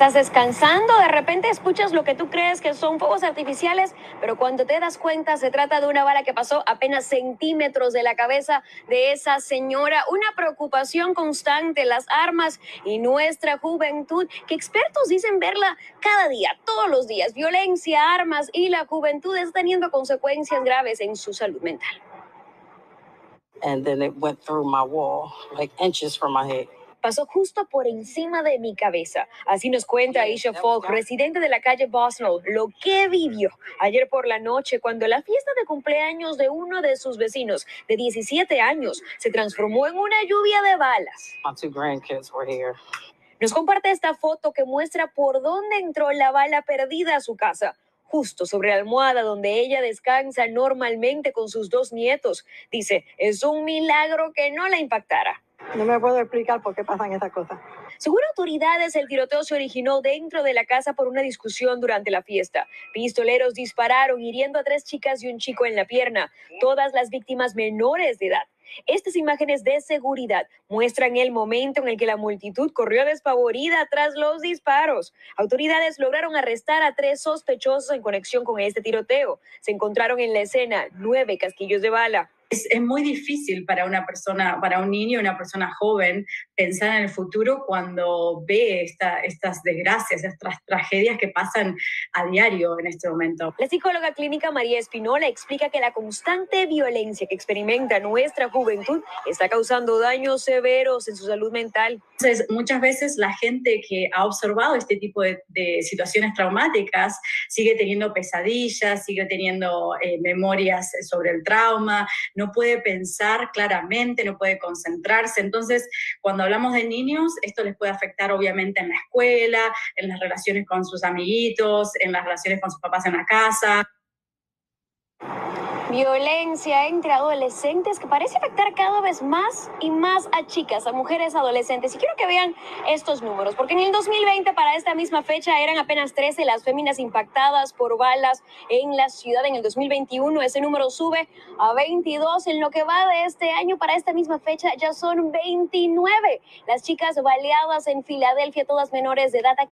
Estás descansando, de repente escuchas lo que tú crees que son fuegos artificiales, pero cuando te das cuenta se trata de una bala que pasó apenas centímetros de la cabeza de esa señora. Una preocupación constante, las armas y nuestra juventud, que expertos dicen verla cada día, todos los días. Violencia, armas y la juventud está teniendo consecuencias graves en su salud mental. And then it went through my wall, like inches from my head. Pasó justo por encima de mi cabeza. Así nos cuenta Aisha Falk, residente de la calle Bosnell, lo que vivió ayer por la noche cuando la fiesta de cumpleaños de uno de sus vecinos de 17 años se transformó en una lluvia de balas. My two grandkids were here. Nos comparte esta foto que muestra por dónde entró la bala perdida a su casa, justo sobre la almohada donde ella descansa normalmente con sus dos nietos. Dice, es un milagro que no la impactara. No me puedo explicar por qué pasan esas cosas. Según autoridades, el tiroteo se originó dentro de la casa por una discusión durante la fiesta. Pistoleros dispararon, hiriendo a 3 chicas y un chico en la pierna, todas las víctimas menores de edad. Estas imágenes de seguridad muestran el momento en el que la multitud corrió despavorida tras los disparos. Autoridades lograron arrestar a 3 sospechosos en conexión con este tiroteo. Se encontraron en la escena 9 casquillos de bala. Es muy difícil para una persona, para un niño, una persona joven, pensar en el futuro cuando ve estas desgracias, estas tragedias que pasan a diario en este momento. La psicóloga clínica María Espinola explica que la constante violencia que experimenta nuestra juventud está causando daños severos en su salud mental. Entonces, muchas veces la gente que ha observado este tipo de situaciones traumáticas sigue teniendo pesadillas, sigue teniendo memorias sobre el trauma, no puede pensar claramente, no puede concentrarse. Entonces, cuando hablamos de niños, esto les puede afectar obviamente en la escuela, en las relaciones con sus amiguitos, en las relaciones con sus papás en la casa. Violencia entre adolescentes que parece afectar cada vez más y más a chicas, a mujeres adolescentes. Y quiero que vean estos números, porque en el 2020, para esta misma fecha, eran apenas 13 las féminas impactadas por balas en la ciudad. En el 2021 ese número sube a 22. En lo que va de este año, para esta misma fecha, ya son 29 las chicas baleadas en Filadelfia, todas menores de edad.